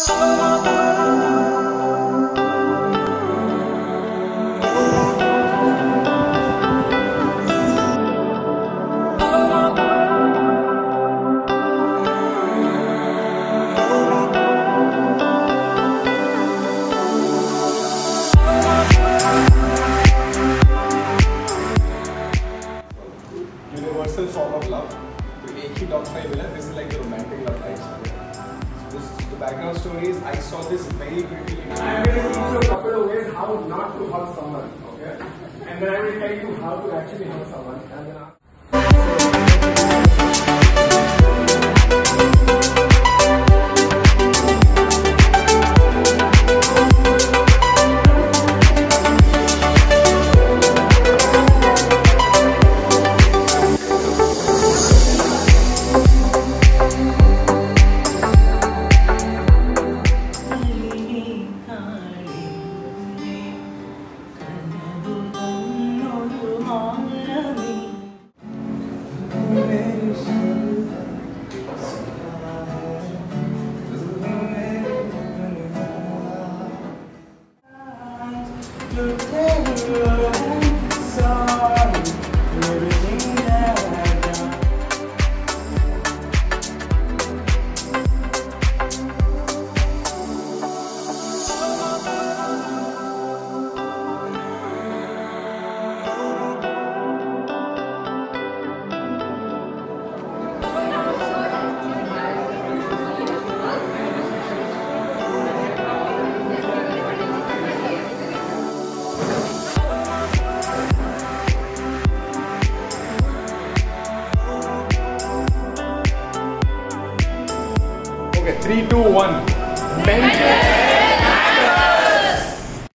Universal form of love. तो एक ही dog fight मिला. This is like the romantic love life. So the background story is I saw this very pretty. I'm going to teach you a couple of ways how not to hug someone, okay? And then I will tell you how to actually hug someone. And then okay, 3, 2, 1.